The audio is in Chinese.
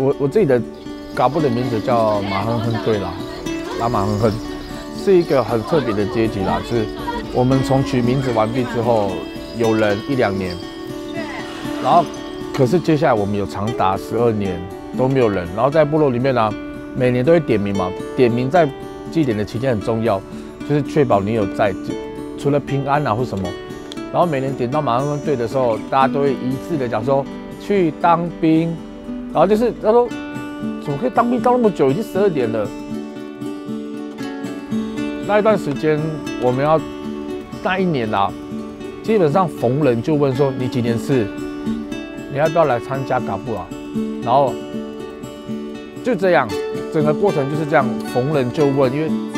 我自己的嘎布的名字叫马哼哼队啦，拉马哼哼，是一个很特别的阶级啦。是我们从取名字完毕之后，有人1、2年，然后可是接下来我们有长达12年都没有人。然后在部落里面呢，每年都会点名嘛，点名在祭典的期间很重要，就是确保你有在，除了平安啊或什么。然后每年点到马哼哼队的时候，大家都会一致的讲说去当兵，然后就是他说怎么可以当兵当那么久，已经12年了。那一段时间我们要那1年啊，基本上逢人就问说你几年次，你要不要来参加嘎布啊？然后就这样，整个过程就是这样，逢人就问，因为。